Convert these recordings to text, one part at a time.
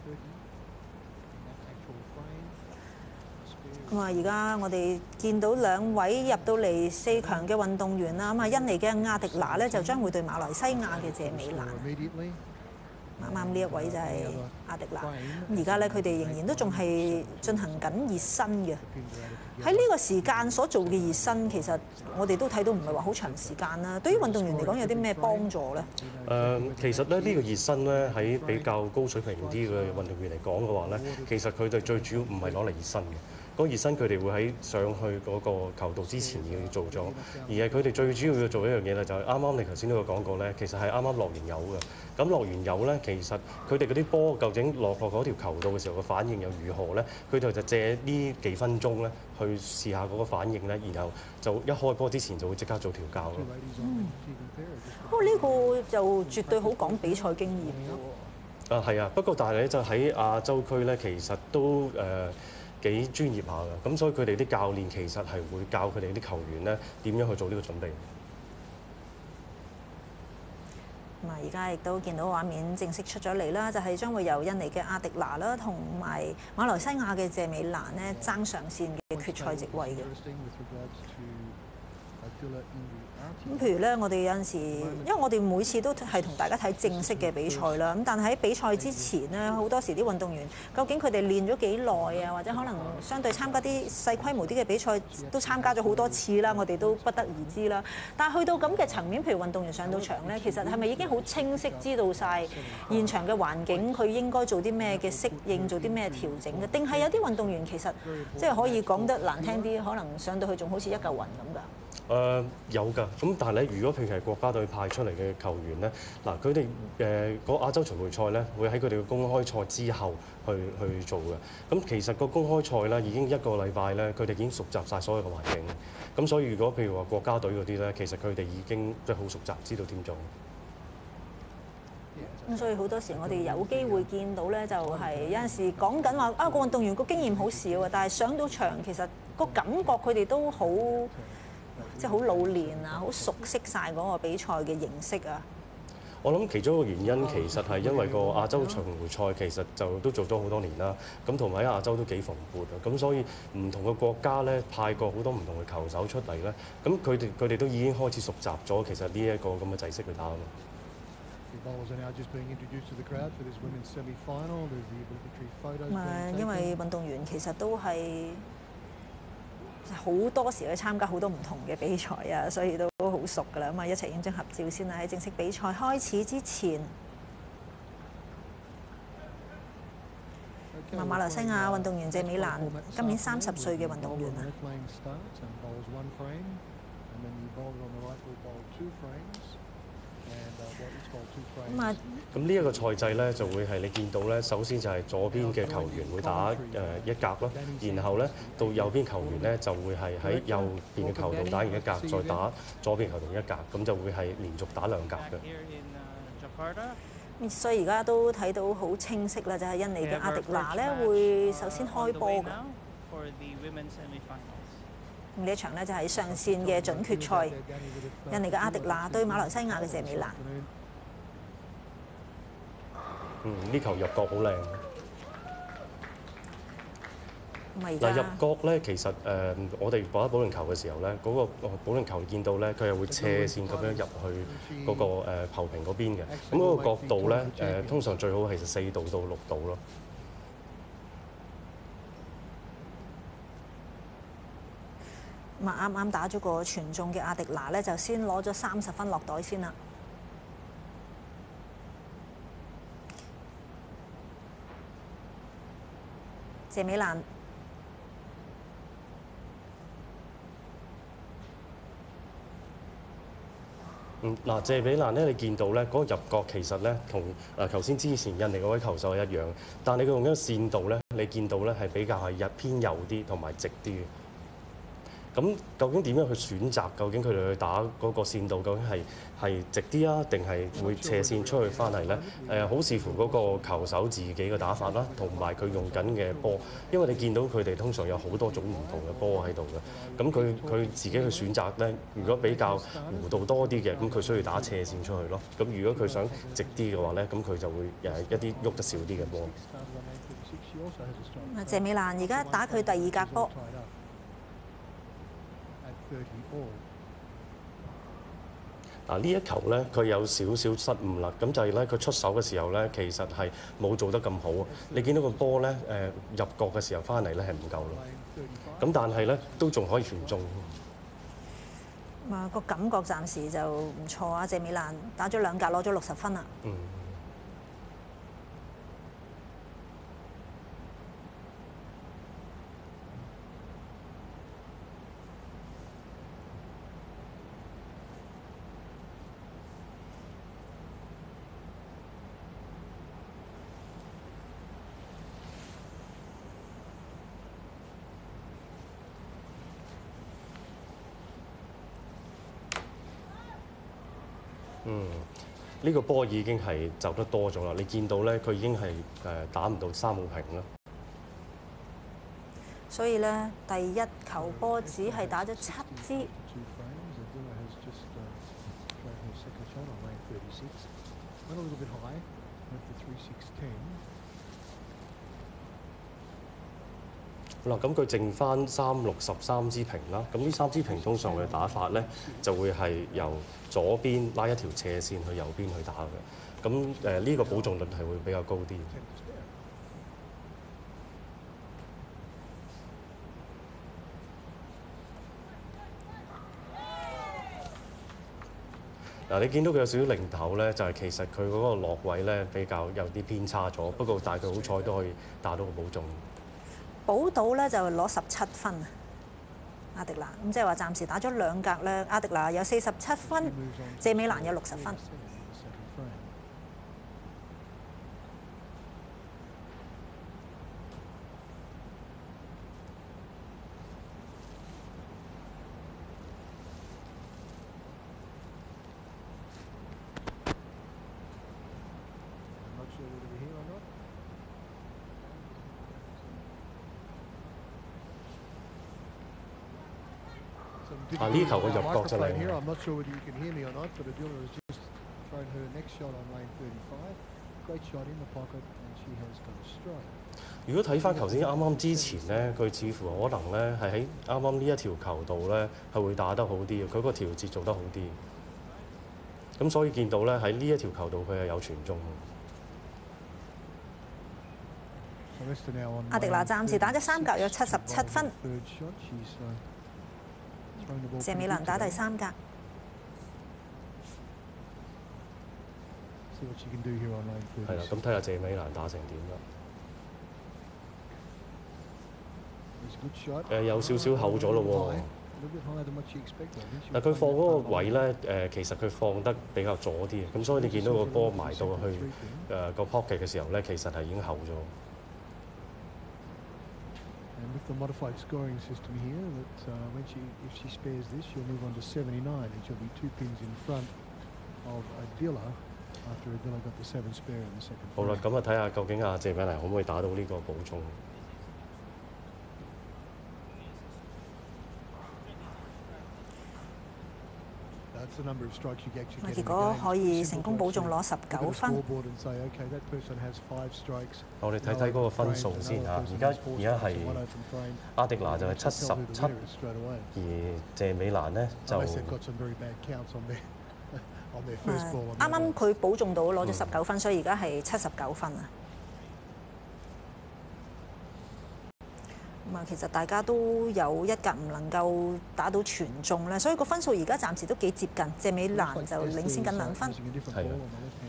咁啊，而家我哋見到兩位入到嚟4強嘅運動員啦，咁啊，印尼嘅亞迪娜咧就將會對馬來西亞嘅謝美蘭。啱啱呢一位就係亞迪娜。咁而家咧，佢哋仍然都仲係進行緊熱身嘅。喺呢個時間所做嘅熱身，其實我哋都睇到唔係話好長時間啦。對於運動員嚟講，有啲咩幫助咧？ 其實咧呢個熱身咧喺比較高水平啲嘅運動員嚟講嘅話咧，其實佢哋最主要唔係攞嚟熱身嘅。嗰個熱身佢哋會喺上去嗰個球道之前已經做咗，而係佢哋最主要要做一樣嘢咧，就係啱啱你頭先都有講過咧，其實係啱啱落完油嘅。咁落完油咧，其實佢哋嗰啲波究竟落嗰條球道嘅時候嘅反應又如何咧？佢哋就借呢幾分鐘咧去試下嗰個反應咧，然後就一開波之前就會即刻做調教咯。 不過呢個就絕對好講比賽經驗咯。 係啊，不過但係咧就喺亞洲區咧，其實都幾專業下㗎，咁所以佢哋啲教練其實係會教佢哋啲球員咧點樣去做呢個準備。 咁啊，而家亦都見到畫面正式出咗嚟啦，就係將會由印尼嘅亞迪娜啦，同埋馬來西亞嘅謝美蘭咧爭上線嘅決賽席位嘅。咁譬如咧，我哋有陣時，因為我哋每次都係同大家睇正式嘅比賽啦。咁但係喺比賽之前咧，好多時啲運動員究竟佢哋練咗幾耐啊，或者可能相對參加啲細規模啲嘅比賽都參加咗好多次啦，我哋都不得而知啦。但係去到咁嘅層面，譬如運動員上到場咧，其實係咪已經好清晰知道晒現場嘅環境，佢應該做啲咩嘅適應，做啲咩調整嘅？定係有啲運動員其實即係可以講得難聽啲，可能上到去仲好似一嚿雲咁㗎？ 有㗎，咁但係咧，如果譬如係國家隊派出嚟嘅球員咧，嗱佢哋嗰亞洲巡迴賽咧，會喺佢哋嘅公開賽之後去做嘅。咁其實個公開賽咧已經1個禮拜咧，佢哋已經熟習晒所有嘅環境。咁所以如果譬如話國家隊嗰啲咧，其實佢哋已經即係好熟習，知道點做。 咁所以好多時我哋有機會見到咧，就係有陣時講緊話啊個運動員個經驗好少啊，但係上到場其實個感覺佢哋都好。即係好老練啊，好熟悉晒嗰個比賽嘅形式啊！ 我諗其中一個原因其實係因為個亞洲巡迴賽其實就都做咗好多年啦，咁同埋喺亞洲都幾蓬勃啊，咁所以唔同嘅國家咧派過好多唔同嘅球手出嚟咧，咁佢哋都已經開始熟習咗其實呢一個咁嘅制式去打啊嘛。 因為運動員其實都係好多時去參加好多唔同嘅比賽啊，所以都好熟㗎啦。咁啊，一齊影張合照先啦！喺正式比賽開始之前，馬來西亞運動員謝美蘭今年30歲嘅運動員啊。 咁呢一個賽制咧就會係你見到咧，首先就係左邊嘅球員會打一格咯，然後咧到右邊球員咧就會係喺右邊嘅球道打完一格，再打左邊球道一格，咁就會係連續打2格嘅。 所以而家都睇到好清晰啦，就係印尼嘅亞迪娜咧會首先開波㗎。呢一場咧就係上線嘅準決賽，印尼嘅亞迪娜對馬來西亞嘅謝美蘭。 呢球入角好靚。嗱入角咧，其實我哋打保齡球嘅時候咧，嗰個保齡球見到咧，佢係會斜線咁樣入去嗰個球屏嗰邊嘅。咁嗰個角度咧，通常最好係4度到6度咯。 咁啊，啱啱打咗個全中嘅亞迪娜咧，就先攞咗30分落袋先啦。謝美蘭。 嗱，謝美蘭咧，你見到咧嗰個入角其實咧同頭先之前印尼嗰位球手係一樣，但係佢用緊個線度咧，你見到咧係比較係偏右啲同埋直啲嘅。 咁究竟點樣去選擇？究竟佢哋去打嗰個線道，究竟係直啲啊，定係會斜線出去翻嚟咧？好視乎嗰個球手自己嘅打法啦，同埋佢用緊嘅波。因為你見到佢哋通常有好多種唔同嘅波喺度嘅，咁佢自己去選擇咧。如果比較弧度多啲嘅，咁佢需要打斜線出去咯。咁如果佢想直啲嘅話咧，咁佢就會一啲喐得少啲嘅波。 謝美蘭而家打佢第二格波。 嗱呢一球咧，佢有少少失誤啦。咁就係咧，佢出手嘅時候咧，其實係冇做得咁好啊。你見到個波咧，入角嘅時候翻嚟咧係唔夠咯。咁但係咧都仲可以傳中。 個感覺暫時就唔錯啊！謝美蘭打咗2格攞咗60分啦。 呢個波已經係走得多咗啦。你見到咧，佢已經係打唔到3號平啦。 所以咧，第一球波只係打咗7支。 好啦，咁佢剩翻363支平啦。咁呢3支平通常嘅打法咧，就會係由左邊拉一條斜線去右邊去打嘅。咁呢個保中率係會比較高啲。嗱，你見到佢有少少零頭咧，就係其實佢嗰個落位咧比較有啲偏差咗。不過但係佢好彩都可以打到個保中。 保到咧就攞17分啊，阿迪娜。咁即係話暫時打咗2格咧，阿迪娜有47分，謝美蘭有60分。 呢球嘅入角就嚟。如果睇翻頭先啱啱之前咧，佢似乎可能咧係喺啱啱呢一條球度咧係會打得好啲嘅，佢個調節做得好啲。咁所以見到咧喺呢一條球度佢係有傳中。 阿迪娜暫時打咗3格有77分。謝美蘭打第3格。 係啦，咁睇下謝美蘭打成點啦。有少少厚咗咯喎。嗱，佢放嗰個位咧，其實佢放得比較左啲嘅，咁所以你見到個波埋到去個 pocket 嘅時候咧，其實係已經厚咗。 And with the modified scoring system here, that if she spares this, she'll move on to 79, and she'll be 2 pins in front of Adila after Adila got the 7 spare in the second. 好啦，咁啊睇下究竟謝美蘭可唔可以打到呢個保中？ 結果可以成功保中攞19分。 我哋睇睇嗰個分數先嚇，而家係阿迪娜就係77，而謝美蘭呢就啱啱佢保中到攞咗19分，所以而家係79分啊。其實大家都有1格唔能夠打到全中咧，所以個分數而家暫時都幾接近。謝美蘭就領先緊2分。 係啊。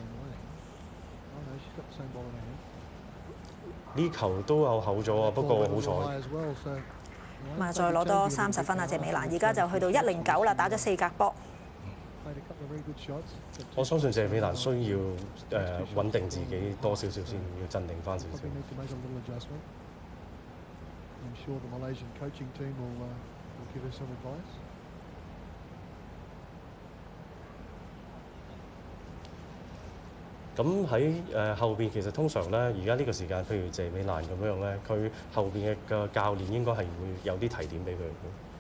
呢球都有厚咗啊，不過好彩。 再攞多30分啊！謝美蘭而家就去到109啦，打咗4格波。 我相信謝美蘭需要穩定自己多少少先，要鎮定翻少少。 I'm sure the Malaysian coaching team will We'll give her some advice. 咁喺後邊其實通常咧，而家呢個時間，譬如謝美蘭咁樣咧，佢後邊嘅教練應該係會有啲提點俾佢。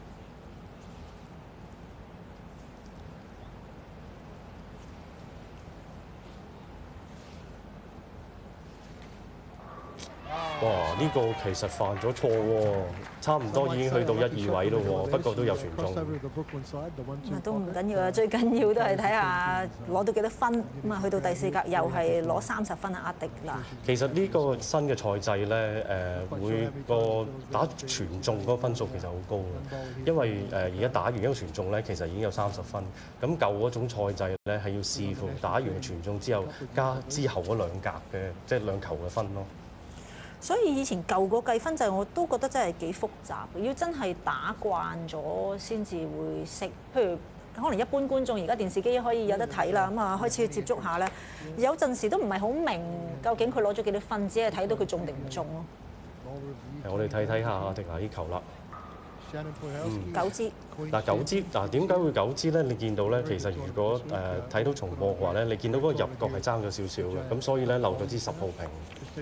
哇！呢個其實犯咗錯喎，差唔多已經去到1、2位咯喎，不過都有傳中。 都唔緊要啊，最緊要都係睇下攞到幾多分。咁啊，去到第4格又係攞30分啊，阿迪拿。 其實呢個新嘅賽制咧，每個打傳中嗰個分數其實好高嘅，因為而家打完一個傳中咧，其實已經有30分。咁舊嗰種賽制咧係要視乎打完傳中之後加之後嗰2格嘅，即係2球嘅分咯。 所以以前舊個計分制我都覺得真係幾複雜，要真係打慣咗先至會識。譬如可能一般觀眾而家電視機可以有得睇啦，咁啊開始去接觸下咧，有陣時都唔係好明究竟佢攞咗幾多分，只係睇到佢中定唔中咯。 我哋睇下阿迪拿呢球啦。 9支。 嗱9支，點解會9支咧？你見到咧，其實如果睇到重播嘅話咧，你見到嗰個入角係爭咗少少嘅，咁所以咧漏咗支10號屏。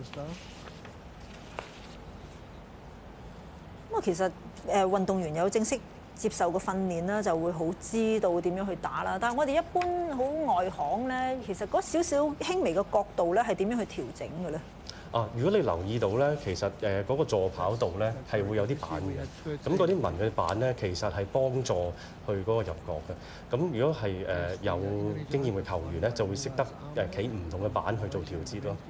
咁啊，其實運動員有正式接受過訓練啦，就會好知道點樣去打啦。但係我哋一般好外行咧，其實嗰少少輕微嘅角度咧，係點樣去調整嘅咧？ 如果你留意到咧，其實嗰個助跑度咧係會有啲板嘅，咁嗰啲紋嘅板咧其實係幫助去嗰個入角嘅。咁如果係有經驗嘅球員咧，就會識得企唔同嘅板去做調節咯。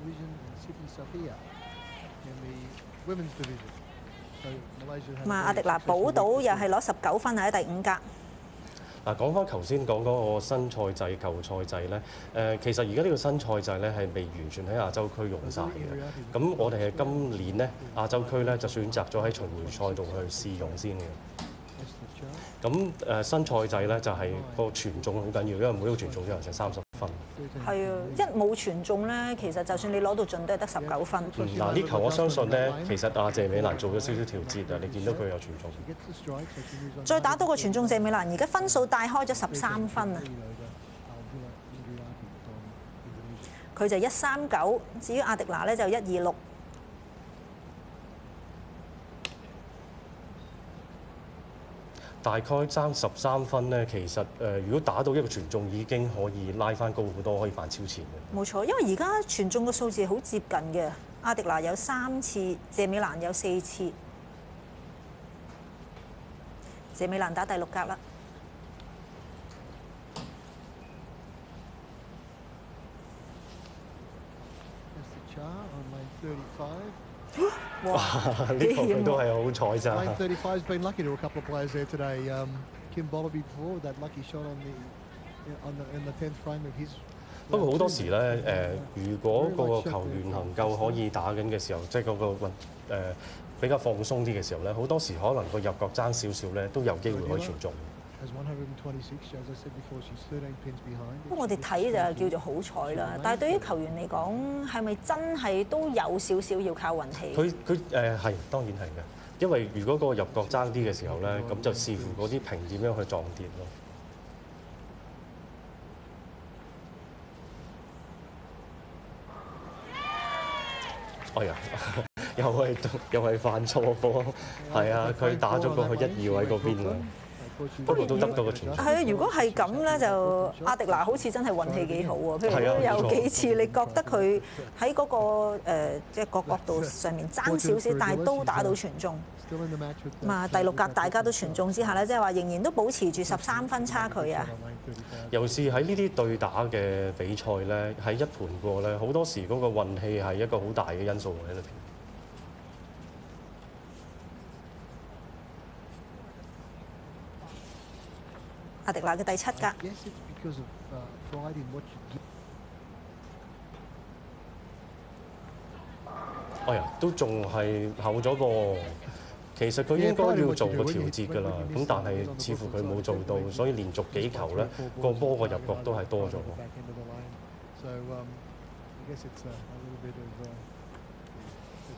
咁啊，阿迪拿補到又係攞19分喺第5格。 講翻頭先講嗰個新賽制、舊賽制咧，其實而家呢個新賽制咧係未完全喺亞洲區用晒嘅。咁我哋係今年咧亞洲區咧就選擇咗喺巡迴賽度去試用先嘅。咁新賽制咧就係個傳中好緊要，因為每一個傳中都有成30分。 係啊，一冇傳中咧，其實就算你攞到盡都係得19分。 呢球我相信咧，其實阿謝美蘭做咗少少調節啊，你見到佢有傳中。 再打多個傳中，謝美蘭而家分數帶開咗13分啊！佢就139，至於阿迪拿咧就126。 大概爭13分咧，其實如果打到一個傳中已經可以拉翻高好多，可以反超前嘅。 冇錯，因為而家傳中嘅數字好接近嘅，阿迪拿有3次，謝美蘭有4次。謝美蘭打第6格啦。 哇！呢個佢都係好彩咋。 Lane 35's been lucky to a couple of players there today. Kim Bolaby before with that lucky shot in the 10th frame of his. 不過好多時咧，如果個球員能夠可以打緊嘅時候，即係嗰個比較放鬆啲嘅時候咧，好多時可能個入角爭少少咧，都有機會可以傳中。 不過我哋睇就叫做好彩啦，但係對於球員嚟講，係咪真係都有少少要靠運氣？ 佢係當然係嘅，因為如果個入角爭啲嘅時候咧，咁就視乎嗰啲屏點樣去撞跌咯。哎呀，又係犯錯波，係啊，佢打咗過去1、2位嗰邊啦。不過都得到個傳中。 係啊，如果係咁咧，就阿迪拿好似真係運氣幾好喎。譬如有幾次，你覺得佢喺嗰個即係個角度上面爭少少，但係都打到傳中。咁啊，第6格大家都傳中之下咧，即係話仍然都保持住13分差距啊。 尤其是喺呢啲對打嘅比賽咧，喺一盤過咧，好多時嗰個運氣係一個好大嘅因素喺裏邊。 阿迪拿嘅第7格。 哎呀，都仲係厚咗噃。其實佢應該要做個調節㗎啦，咁但係似乎佢冇做到，所以連續幾球咧個波個入角都係多咗。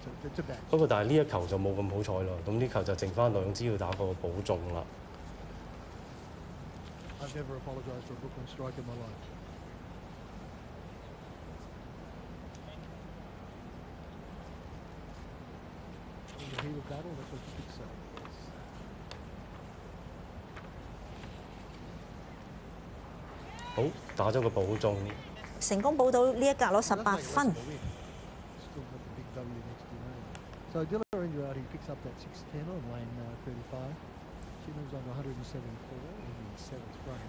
it's a bad. 不過但係呢一球就冇咁好彩咯，咁呢球就剩翻兩支要打個保中啦。 I've never apologised for a Brooklyn strike in my life. In the heat of battle, that's what you could say. 好，打咗個保中。 成功保到呢一格攞18分。 Still got the big W next to him. So Dilla Indrati picks up that 6-10 on lane 35. She moves on to 174 in the 7th frame.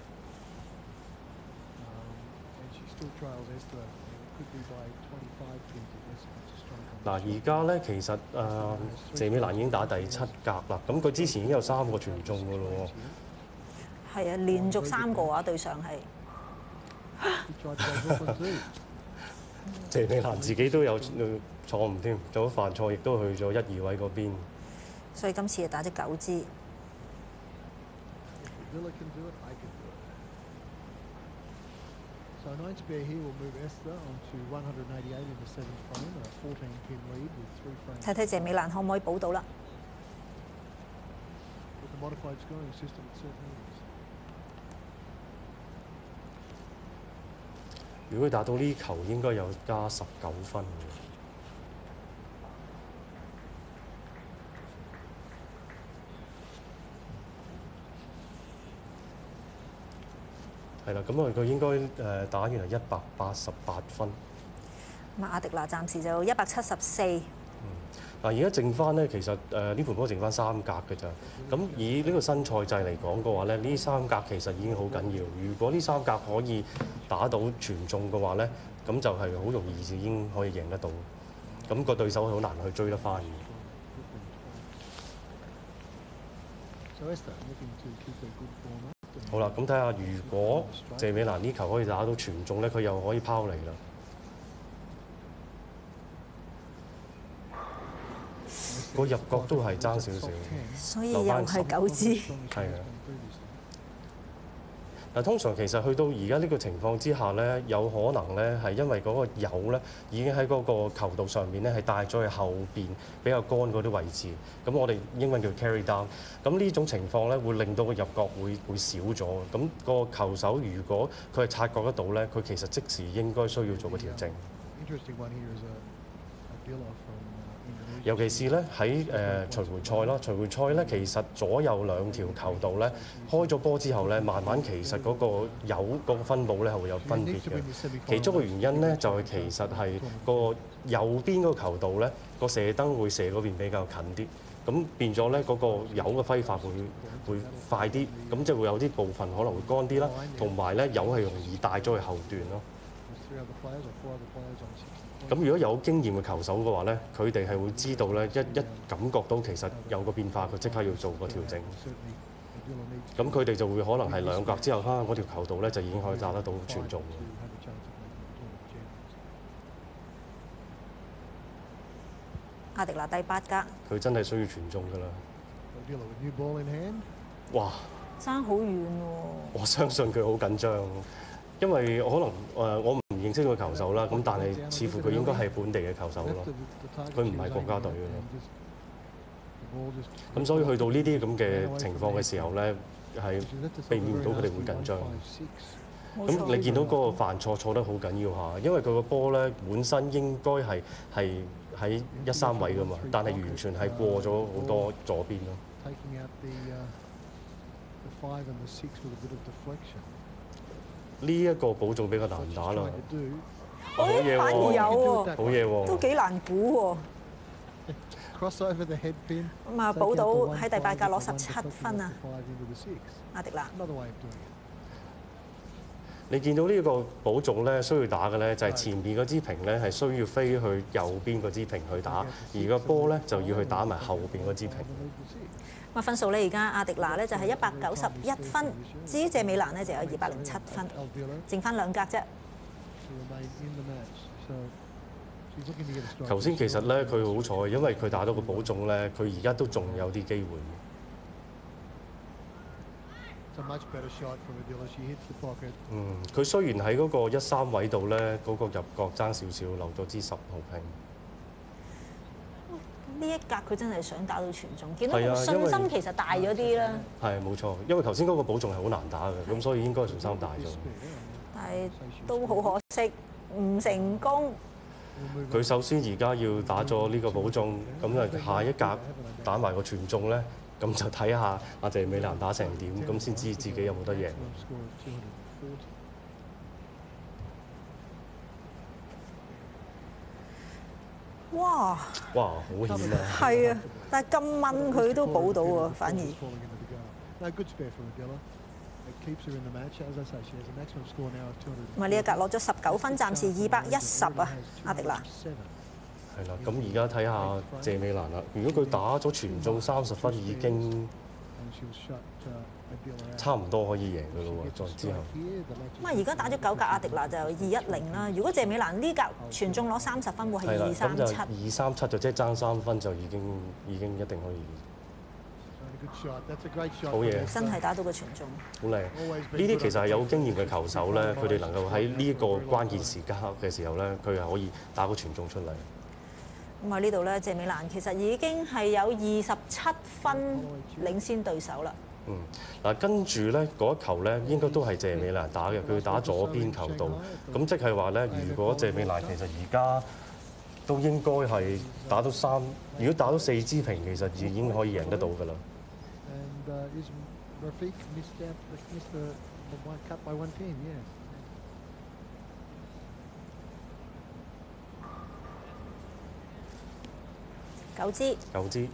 And she still trails Esther. It could be by 25 pins if Esther gets a strike on 嗱，而家咧其實謝美蘭已經打第7格啦，咁佢之前已經有3個傳中㗎咯喎。 係啊，連續3個啊，對上係。 He tried to go Brooklyn too. 謝美蘭自己都有錯誤添，做咗犯錯，亦都去咗1、2位嗰邊。 所以今次係打隻9支。 If Dilla can do it, I can do it. So 9 spare here will move Esther onto 188 in the 7th frame, a 14-pin lead with 3 frames. 睇睇謝美蘭可唔可以保到啦？ With the modified scoring system, it certainly is. 如果佢打到呢球，應該有加19分嘅。係啦，咁佢應該打完係188分。 咁阿迪娜暫時就174。 嗱，而家剩翻咧，其實呢盤波剩翻3格嘅咋。咁以呢個新賽制嚟講嘅話咧，呢3格其實已經好緊要。如果呢3格可以打到全中嘅話咧，咁就係好容易已經可以贏得到。咁個對手好難去追得翻嘅。 So Esther looking to keep their good form up. 好啦，咁睇下如果謝美蘭呢球可以打到全中咧，佢又可以拋離啦。 個入角都係爭少少， 所以又係9支。 係啊。嗱，通常其實去到而家呢個情況之下咧，有可能咧係因為嗰個油咧已經喺嗰個球道上面咧係帶咗去後邊比較乾嗰啲位置。咁我哋英文叫 carry down。咁呢種情況咧會令到個入角會少咗。咁個球手如果佢係察覺得到咧，佢其實即時應該需要做個調整。 Interesting one here is a Dilla from Indonesia. 尤其是咧喺巡迴賽啦，巡迴賽咧其實左右兩條球道咧開咗波之後咧，慢慢其實嗰個油嗰個分佈咧係會有分別嘅。其中嘅原因咧就係其實係個右邊嗰個球道咧個射燈會射嗰邊比較近啲，咁變咗咧嗰個油嘅揮發會快啲，咁即係會有啲部分可能會乾啲啦，同埋咧油係容易帶咗去後段咯。 There's 3 other players or 4 other players on 60. 咁如果有經驗嘅球手嘅話咧，佢哋係會知道咧，一感覺到其實有個變化，佢即刻要做個調整。咁佢哋就會可能係2格之後，嗰條球道咧就已經可以打得到全中。 阿迪娜第8格。 佢真係需要全中㗎啦。哇！ 爭好遠喎。 我相信佢好緊張，因為可能我唔認識個球手啦，咁但係似乎佢應該係本地嘅球手咯，佢唔係國家隊嘅咯。咁所以去到呢啲咁嘅情況嘅時候咧，係避免唔到佢哋會緊張。咁你見到嗰個犯錯錯得好緊要嚇，因為佢個波咧本身應該係喺1、3位㗎嘛，但係完全係過咗好多左邊咯。呢一個保中比較難打啦。好嘢反而有喎， 好嘢喎， 都幾難估喎。咁啊，保到喺第8格攞17分啊，阿迪娜。 你見到呢個保中咧，需要打嘅咧就係前面嗰支瓶咧係需要飛去右邊嗰支瓶去打，而個波咧就要去打埋後邊嗰支瓶。 咁分數咧，而家阿迪娜咧就係191分，至於謝美蘭咧就有207分，剩翻2格啫。 頭先其實咧佢好彩，因為佢打到個保中咧，佢而家都仲有啲機會。佢雖然喺嗰個1、3位度咧，嗰個入角爭少少，留咗支10號拼。 呢一格佢真係想打到全中，見到係啊個信因為心其實大咗啲啦， 係冇錯，因為頭先嗰個保重係好難打嘅，咁所以應該信心大咗。 但係都好可惜，唔成功。 佢首先而家要打咗呢個保重，咁啊下一格打埋個全中咧，咁就睇下阿謝美蘭打成點，咁先知自己有冇得贏。 哇！ 哇，好險啊！ 係啊，但係咁問佢都補到喎，反而。咁啊呢一格攞咗19分，暫時210啊，阿迪拿。 係啦，咁而家睇下謝美蘭啦。如果佢打咗全中30分，已經差唔多可以贏佢咯喎。再之後， 咁啊而家打咗9格，阿迪拿就210啦。如果謝美蘭呢格全中攞30分，會係係啦，咁就 237。 237就即係爭3分就已經一定可以。好嘢， 真係打到個全中。 好靚！呢啲其實係有經驗嘅球手咧，佢哋能夠喺呢一個關鍵時刻嘅時候咧，佢係可以打個全中出嚟。 咁啊呢度咧，謝美蘭其實已經係有27分領先對手啦。 嗱，跟住咧嗰一球咧，應該都係謝美蘭打嘅，佢打左邊球道。咁即係話咧，如果謝美蘭其實而家都應該係打到如果打到4支平，其實已經可以贏得到㗎啦。 9支。 9支。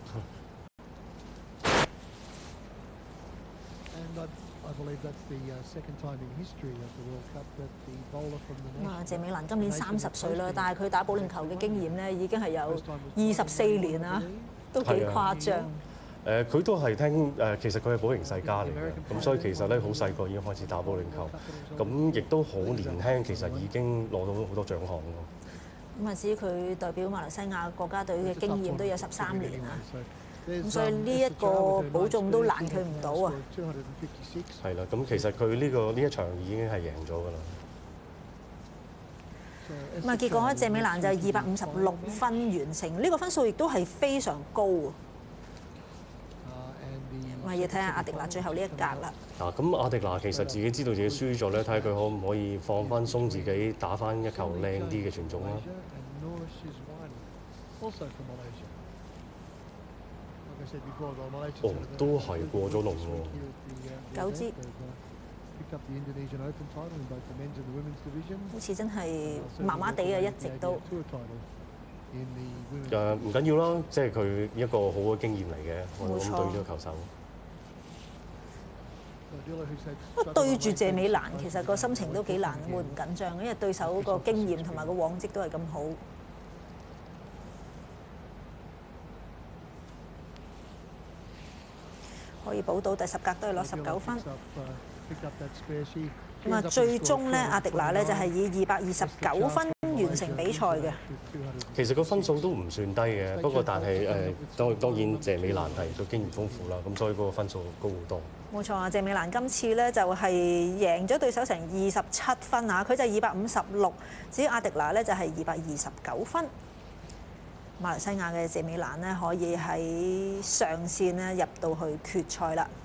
咁啊，謝美蘭今年30歲啦，但係佢打保齡球嘅經驗咧，已經係有24年啦，都幾誇張。 佢都係聽其實佢係保齡世家嚟嘅，咁所以其實咧好細個已經開始打保齡球，咁亦都好年輕，其實已經攞到好多獎項咯。 咁啊，至於佢代表馬來西亞國家隊嘅經驗都有13年啦，咁所以呢一個保中都難佢唔到啊。 係啦，咁其實佢呢一場已經係贏咗㗎啦。 咁啊，結果謝美蘭就256分完成，呢個分數亦都係非常高啊。咁啊，要睇下阿迪拿最後呢一格啦。 嗱，咁阿迪拿其實自己知道自己輸咗咧，睇下佢可唔可以放翻鬆自己，打翻一球靚啲嘅全中啦。哦，都係過咗龍喎。 9支。好似真係麻麻地啊，一直都。 唔緊要啦，即係佢一個好嘅經驗嚟嘅，我諗對呢個球手。 對住謝美蘭，其實個心情都幾難，會唔緊張，因為對手個經驗同埋個往績都係咁好。可以補到第10格都係攞19分。咁啊，最終咧，阿迪拿咧就係以229分完成比賽嘅。 其實個分數都唔算低嘅，不過但係當然謝美蘭係個經驗豐富啦，咁所以嗰個分數高好多。 冇錯啊，謝美蘭今次咧就係贏咗對手成27分啊，佢就256，至於阿迪拿咧就係229分。馬來西亞嘅謝美蘭咧可以喺上線咧入到去決賽啦。